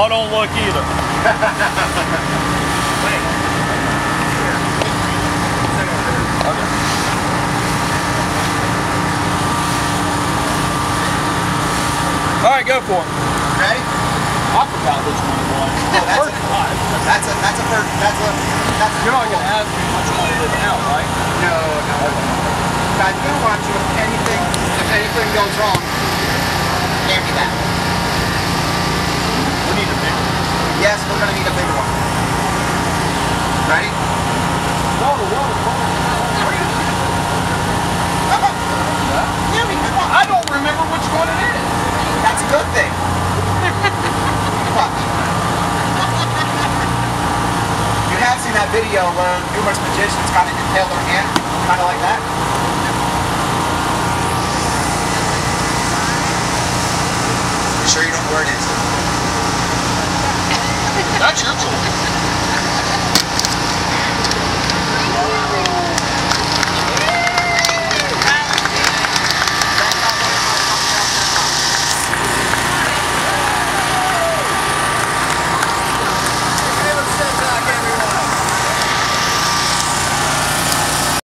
Y'all don't look either. Wait. Okay. All right, go for it. Ready? I forgot which one it was. That's a third. You're not gonna ask me which one it is now, right? No. Guys, I'm gonna watch you. If anything goes wrong, hand me that. We need a bigger one. Yes, we're gonna need a bigger one. Ready? I don't remember which one it is. That's a good thing. Watch. You have seen that video where numerous magicians kind of impale their hand, kind of like that?